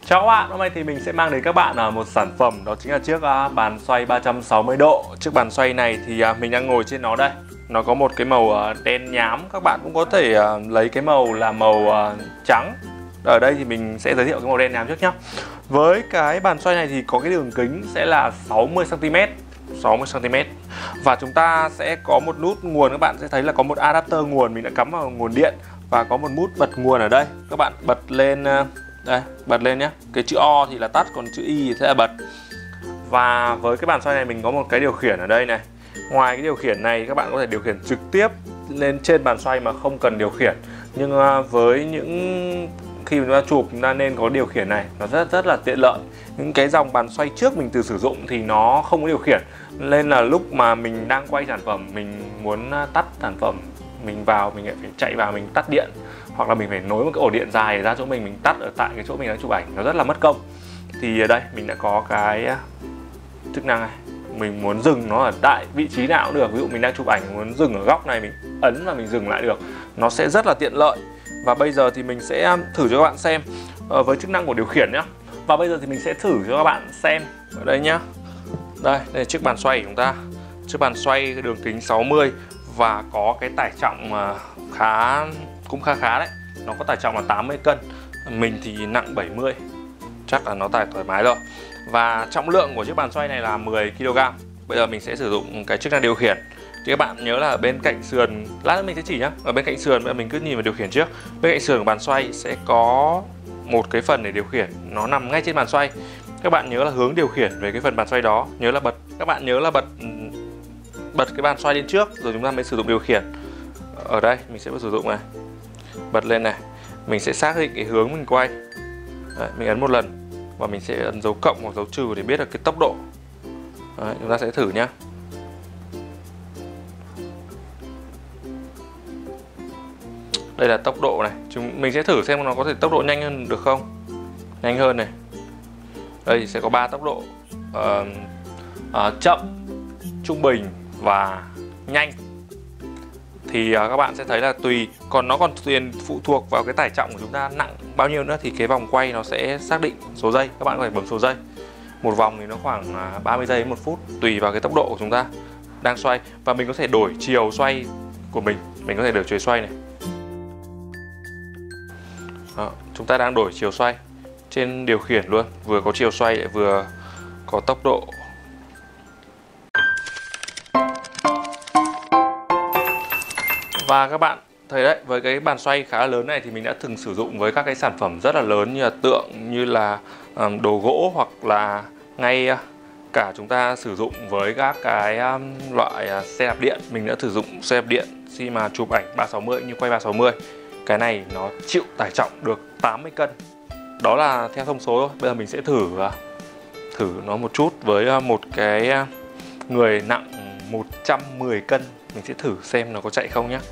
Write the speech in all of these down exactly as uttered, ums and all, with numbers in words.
Chào các bạn, hôm nay thì mình sẽ mang đến các bạn một sản phẩm, đó chính là chiếc bàn xoay ba trăm sáu mươi độ. Chiếc bàn xoay này thì mình đang ngồi trên nó đây. Nó có một cái màu đen nhám, các bạn cũng có thể lấy cái màu là màu trắng. Ở đây thì mình sẽ giới thiệu cái màu đen nhám trước nhé. Với cái bàn xoay này thì có cái đường kính sẽ là sáu mươi xăng ti mét. sáu mươi xăng ti mét. Và chúng ta sẽ có một nút nguồn, các bạn sẽ thấy là có một adapter nguồn mình đã cắm vào nguồn điện. Và có một nút bật nguồn ở đây. Các bạn bật lên đây, bật lên nhé. Cái chữ O thì là tắt, còn chữ Y thì sẽ là bật. Và với cái bàn xoay này mình có một cái điều khiển ở đây này. Ngoài cái điều khiển này các bạn có thể điều khiển trực tiếp lên trên bàn xoay mà không cần điều khiển. Nhưng với những khi chúng ta chụp chúng ta nên có điều khiển này, nó rất rất là tiện lợi. Những cái dòng bàn xoay trước mình từ sử dụng thì nó không có điều khiển, nên là lúc mà mình đang quay sản phẩm, mình muốn tắt sản phẩm, mình vào mình phải chạy vào mình tắt điện, hoặc là mình phải nối một cái ổ điện dài ra chỗ mình mình tắt ở tại cái chỗ mình đang chụp ảnh, nó rất là mất công. Thì ở đây mình đã có cái chức năng này, mình muốn dừng nó ở tại vị trí nào cũng được. Ví dụ mình đang chụp ảnh muốn dừng ở góc này, mình ấn và mình dừng lại được, nó sẽ rất là tiện lợi. Và bây giờ thì mình sẽ thử cho các bạn xem uh, với chức năng của điều khiển nhé. Và bây giờ thì mình sẽ thử cho các bạn xem ở đây nhá. Đây, đây là chiếc bàn xoay của chúng ta. Chiếc bàn xoay đường kính sáu mươi và có cái tải trọng khá cũng khá khá đấy. Nó có tải trọng là tám mươi cân. Mình thì nặng bảy mươi. Chắc là nó tải thoải mái rồi. Và trọng lượng của chiếc bàn xoay này là mười ki lô gam. Bây giờ mình sẽ sử dụng cái chức năng điều khiển. Thì các bạn nhớ là ở bên cạnh sườn, lát nữa mình sẽ chỉ nhá. Ở bên cạnh sườn, bây giờ mình cứ nhìn vào điều khiển trước. Bên cạnh sườn của bàn xoay sẽ có một cái phần để điều khiển, nó nằm ngay trên bàn xoay. Các bạn nhớ là hướng điều khiển về cái phần bàn xoay đó, nhớ là bật. Các bạn nhớ là bật bật cái bàn xoay lên trước rồi chúng ta mới sử dụng điều khiển. Ở đây mình sẽ sử dụng này, bật lên này, mình sẽ xác định cái hướng mình quay. Đấy, mình ấn một lần và mình sẽ ấn dấu cộng hoặc dấu trừ để biết được cái tốc độ. Đấy, chúng ta sẽ thử nhá. Đây là tốc độ này, chúng mình sẽ thử xem nó có thể tốc độ nhanh hơn được không. Nhanh hơn này. Đây thì sẽ có ba tốc độ, uh, uh, chậm, trung bình và nhanh. Thì uh, các bạn sẽ thấy là tùy, còn nó còn tùy phụ thuộc vào cái tải trọng của chúng ta nặng bao nhiêu nữa thì cái vòng quay nó sẽ xác định số giây. Các bạn có thể bấm số giây. Một vòng thì nó khoảng ba mươi giây đến một phút, tùy vào cái tốc độ của chúng ta đang xoay. Và mình có thể đổi chiều xoay của mình, mình có thể đổi chiều xoay này. Đó, chúng ta đang đổi chiều xoay trên điều khiển luôn, vừa có chiều xoay lại vừa có tốc độ. Và các bạn thấy đấy, với cái bàn xoay khá là lớn này thì mình đã từng sử dụng với các cái sản phẩm rất là lớn như là tượng, như là um, đồ gỗ, hoặc là ngay uh, cả chúng ta sử dụng với các cái um, loại uh, xe đạp điện. Mình đã sử dụng xe đạp điện khi mà chụp ảnh ba sáu mươi như quay ba sáu mươi. Cái này nó chịu tải trọng được tám mươi cân. Đó là theo thông số thôi. Bây giờ mình sẽ thử thử nó một chút với một cái người nặng một trăm mười cân. Mình sẽ thử xem nó có chạy không nhé.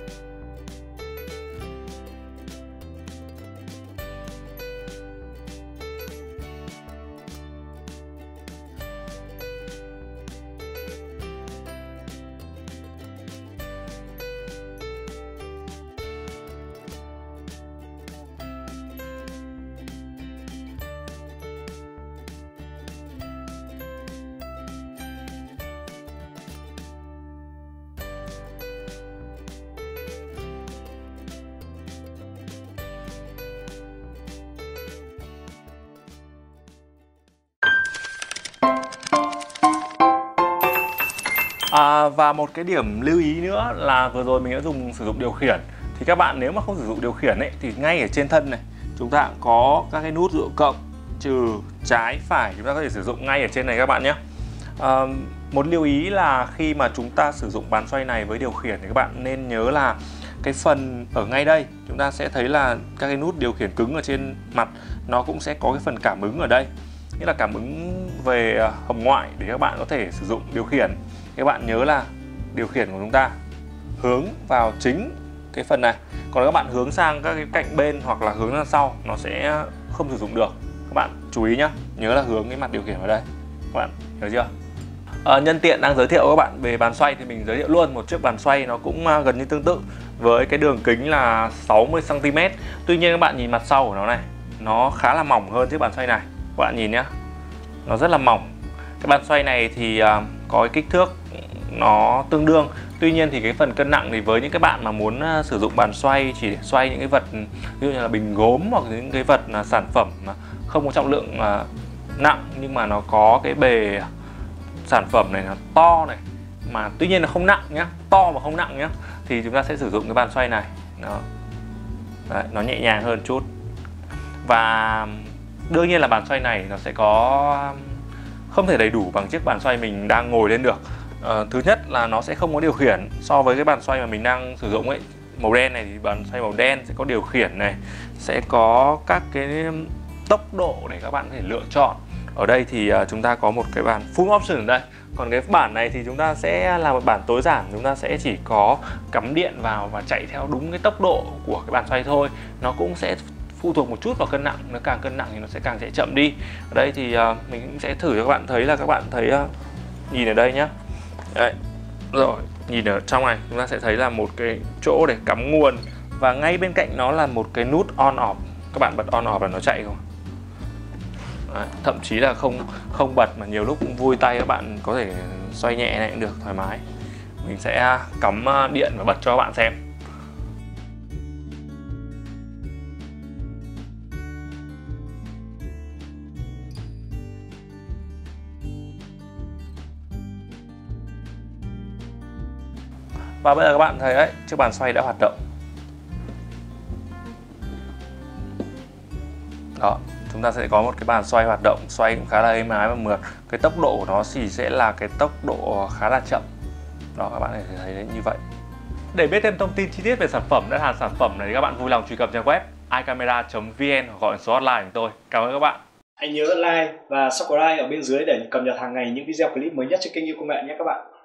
À, và một cái điểm lưu ý nữa là vừa rồi mình đã dùng sử dụng điều khiển. Thì các bạn nếu mà không sử dụng điều khiển ấy, thì ngay ở trên thân này chúng ta cũng có các cái nút ví dụ cộng, trừ, trái, phải, chúng ta có thể sử dụng ngay ở trên này các bạn nhé. À, một lưu ý là khi mà chúng ta sử dụng bàn xoay này với điều khiển thì các bạn nên nhớ là cái phần ở ngay đây chúng ta sẽ thấy là các cái nút điều khiển cứng ở trên mặt, nó cũng sẽ có cái phần cảm ứng ở đây, nghĩa là cảm ứng về hồng ngoại để các bạn có thể sử dụng điều khiển. Các bạn nhớ là điều khiển của chúng ta hướng vào chính cái phần này, còn các bạn hướng sang các cái cạnh bên hoặc là hướng ra sau nó sẽ không sử dụng được. Các bạn chú ý nhá, nhớ là hướng cái mặt điều khiển vào đây, các bạn nhớ chưa? À, nhân tiện đang giới thiệu các bạn về bàn xoay thì mình giới thiệu luôn một chiếc bàn xoay nó cũng gần như tương tự với cái đường kính là sáu mươi xăng ti mét. Tuy nhiên các bạn nhìn mặt sau của nó này, nó khá là mỏng hơn chiếc bàn xoay này. Các bạn nhìn nhé, nó rất là mỏng. Cái bàn xoay này thì uh, có cái kích thước nó tương đương. Tuy nhiên thì cái phần cân nặng thì với những cái bạn mà muốn uh, sử dụng bàn xoay chỉ để xoay những cái vật ví dụ như là bình gốm hoặc những cái vật uh, sản phẩm mà không có trọng lượng uh, nặng, nhưng mà nó có cái bề sản phẩm này nó to này, mà tuy nhiên là không nặng nhá, to mà không nặng nhá, thì chúng ta sẽ sử dụng cái bàn xoay này. Đó. Đấy, nó nhẹ nhàng hơn chút. Và đương nhiên là bàn xoay này nó sẽ có không thể đầy đủ bằng chiếc bàn xoay mình đang ngồi lên được. à, Thứ nhất là nó sẽ không có điều khiển. So với cái bàn xoay mà mình đang sử dụng ấy, màu đen này, thì bàn xoay màu đen sẽ có điều khiển này, sẽ có các cái tốc độ để các bạn có thể lựa chọn. Ở đây thì uh, chúng ta có một cái bản full option ở đây. Còn cái bản này thì chúng ta sẽ là một bản tối giản. Chúng ta sẽ chỉ có cắm điện vào và chạy theo đúng cái tốc độ của cái bàn xoay thôi. Nó cũng sẽ phụ thuộc một chút vào cân nặng. Nó càng cân nặng thì nó sẽ càng chạy chậm đi. Ở đây thì uh, mình cũng sẽ thử cho các bạn thấy là các bạn thấy uh, nhìn ở đây nhá. Đấy. Rồi, nhìn ở trong này chúng ta sẽ thấy là một cái chỗ để cắm nguồn. Và ngay bên cạnh nó là một cái nút on off. Các bạn bật on off là nó chạy không? Đấy, thậm chí là không không bật mà nhiều lúc cũng vui tay các bạn có thể xoay nhẹ này cũng được, thoải mái. Mình sẽ cắm điện và bật cho các bạn xem. Và bây giờ các bạn thấy đấy, chiếc bàn xoay đã hoạt động. Đó, chúng ta sẽ có một cái bàn xoay hoạt động, xoay cũng khá là êm ái và mượt. Cái tốc độ của nó thì sẽ là cái tốc độ khá là chậm. Đó, các bạn có thể thấy đấy như vậy. Để biết thêm thông tin chi tiết về sản phẩm, đặt hàng sản phẩm này thì các bạn vui lòng truy cập trang web i camera chấm vn hoặc gọi số hotline của tôi. Cảm ơn các bạn. Hãy nhớ like và subscribe ở bên dưới để cập nhật hàng ngày những video clip mới nhất trên kênh Yêu Công Nghệ nhé các bạn.